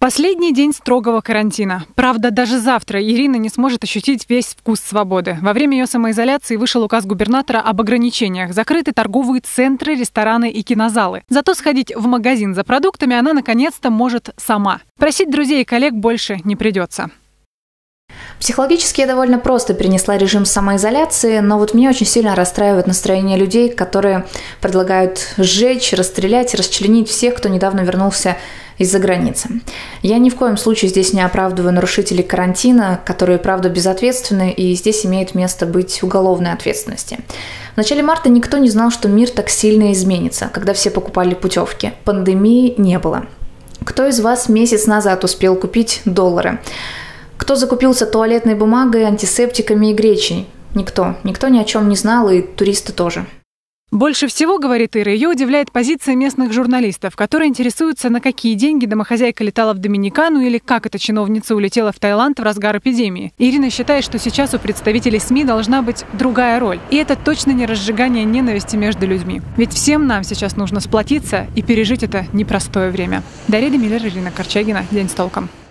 Последний день строгого карантина. Правда, даже завтра Ирина не сможет ощутить весь вкус свободы. Во время ее самоизоляции вышел указ губернатора об ограничениях. Закрыты торговые центры, рестораны и кинозалы. Зато сходить в магазин за продуктами она наконец-то может сама. Просить друзей и коллег больше не придется. Психологически я довольно просто перенесла режим самоизоляции, но вот меня очень сильно расстраивает настроение людей, которые предлагают сжечь, расстрелять, расчленить всех, кто недавно вернулся из-за границы. Я ни в коем случае здесь не оправдываю нарушителей карантина, которые, правда, безответственны, и здесь имеет место быть уголовной ответственности. В начале марта никто не знал, что мир так сильно изменится, когда все покупали путевки. Пандемии не было. Кто из вас месяц назад успел купить доллары? Кто закупился туалетной бумагой, антисептиками и гречей? Никто. Никто ни о чем не знал, и туристы тоже. Больше всего, говорит Ира, ее удивляет позиция местных журналистов, которые интересуются, на какие деньги домохозяйка летала в Доминикану или как эта чиновница улетела в Таиланд в разгар эпидемии. Ирина считает, что сейчас у представителей СМИ должна быть другая роль. И это точно не разжигание ненависти между людьми. Ведь всем нам сейчас нужно сплотиться и пережить это непростое время. Дарья Демиллер, Ирина Корчагина. День с толком.